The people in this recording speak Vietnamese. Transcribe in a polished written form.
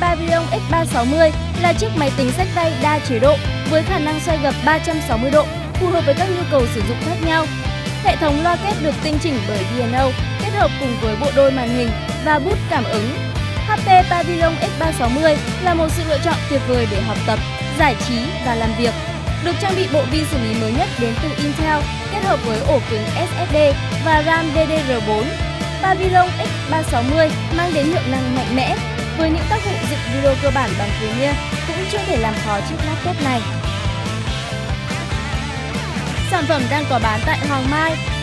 Pavilion X360 là chiếc máy tính xách tay đa chế độ với khả năng xoay gập 360 độ, phù hợp với các nhu cầu sử dụng khác nhau. Hệ thống loa kép được tinh chỉnh bởi D&O, kết hợp cùng với bộ đôi màn hình và bút cảm ứng. HP Pavilion X360 là một sự lựa chọn tuyệt vời để học tập, giải trí và làm việc. Được trang bị bộ vi xử lý mới nhất đến từ Intel, kết hợp với ổ cứng SSD và RAM DDR4. Pavilion X360 mang đến hiệu năng mạnh mẽ. Với những tác vụ dựng video cơ bản bằng Premiere cũng chưa thể làm khó chiếc laptop này. Sản phẩm đang có bán tại Hoàng Mai,